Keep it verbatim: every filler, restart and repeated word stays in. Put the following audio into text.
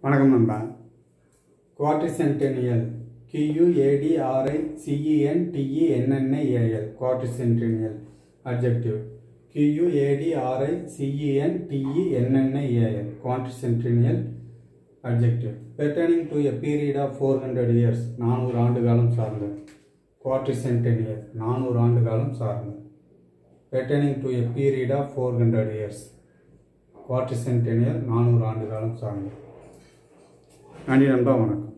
வணக்கம் நண்பா. குவாட்ரிசென்டெனியல் Q-U-A-D-R-I-C-E-N-T-E-N-N-I-A-L Quatricentennial adjective Q-U-A-D-R-I-C-E-N-T-E-N-N-I-A-L Quatricentennial adjective pertaining to a period of four hundred years நானூறு ஆண்டு காலம் சார்ந்த Quatricentennial நானூறு ஆண்டு காலம் சார்ந்த pertaining to a period of four hundred years Quatricentennial நானூறு ஆண்டு காலம் சார்ந்த. நன்றி நண்பா, வணக்கம்.